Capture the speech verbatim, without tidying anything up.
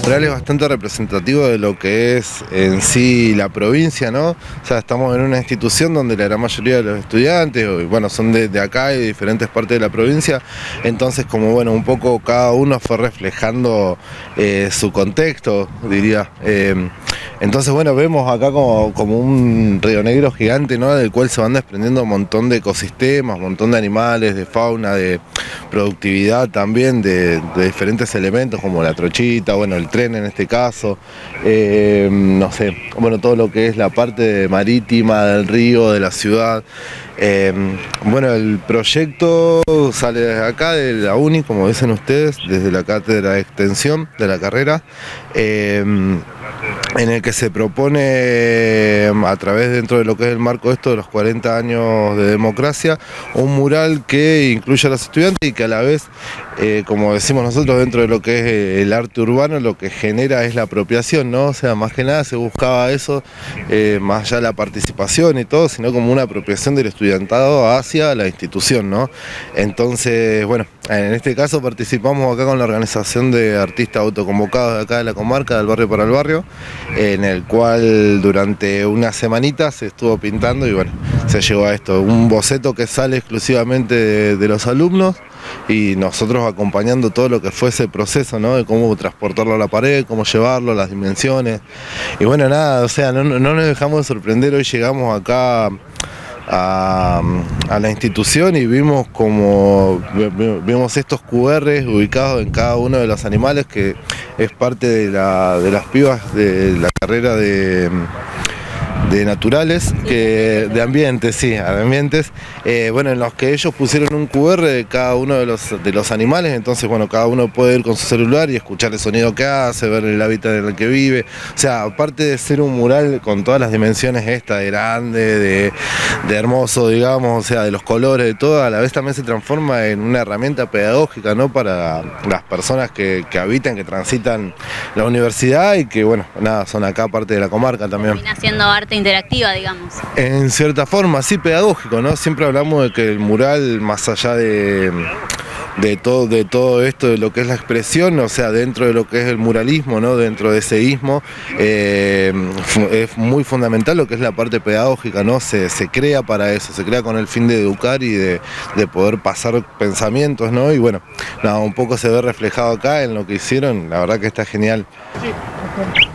mural es bastante representativo de lo que es en sí la provincia, ¿no? O sea, estamos en una institución donde la gran mayoría de los estudiantes, bueno, son de, de acá y de diferentes partes de la provincia, entonces como bueno, un poco cada uno fue reflejando eh, su contexto, diría. Eh, entonces bueno, vemos acá como, como un Río Negro gigante, ¿no? Del cual se van desprendiendo un montón de ecosistemas, un montón de animales, de fauna, de productividad también, de, de diferentes elementos como la trochita, bueno, el tren en este caso, eh, no sé, bueno, todo lo que es la parte marítima del río, de la ciudad. Eh, bueno, el proyecto sale desde acá, de la UNI, como dicen ustedes, desde la cátedra de extensión de la carrera, eh, en el que se propone, a través dentro de lo que es el marco esto de los cuarenta años de democracia, un mural que incluya a los estudiantes y que a la vez, eh, como decimos nosotros, dentro de lo que es el arte urbano, lo que genera es la apropiación, ¿no? O sea, más que nada se buscaba eso, eh, más allá de la participación y todo, sino como una apropiación del estudiantado hacia la institución, ¿no? Entonces, bueno, en este caso participamos acá con la organización de artistas autoconvocados de acá de la comarca, del barrio para el barrio, en el cual durante unas semanitas se estuvo pintando y bueno, se llegó a esto, un boceto que sale exclusivamente de, de los alumnos y nosotros acompañando todo lo que fue ese proceso, ¿no? De cómo transportarlo a la pared, cómo llevarlo, las dimensiones. Y bueno, nada, o sea, no, no nos dejamos de sorprender, hoy llegamos acá A, a la institución y vimos como vimos estos cu erres ubicados en cada uno de los animales, que es parte de, la, de las pibas de la carrera de, de naturales, que, de ambientes, sí, de ambientes, eh, bueno, en los que ellos pusieron un cu erre de cada uno de los, de los animales, entonces bueno, cada uno puede ir con su celular y escuchar el sonido que hace, ver el hábitat en el que vive, o sea, aparte de ser un mural con todas las dimensiones esta, de grande, de, de hermoso, digamos, o sea, de los colores, de todo, a la vez también se transforma en una herramienta pedagógica, ¿no? Para las personas que, que habitan, que transitan la universidad y que, bueno, nada, son acá parte de la comarca también. Termina siendo arte interactiva, digamos. En cierta forma, sí, pedagógico, ¿no? Siempre hablamos de que el mural, más allá de, de, todo, de todo esto, de lo que es la expresión, o sea, dentro de lo que es el muralismo, ¿no? Dentro de ese ismo, eh, es muy fundamental lo que es la parte pedagógica, ¿no? Se, se crea para eso, se crea con el fin de educar y de, de poder pasar pensamientos, ¿no? Y bueno, nada, un poco se ve reflejado acá en lo que hicieron, la verdad que está genial. Sí.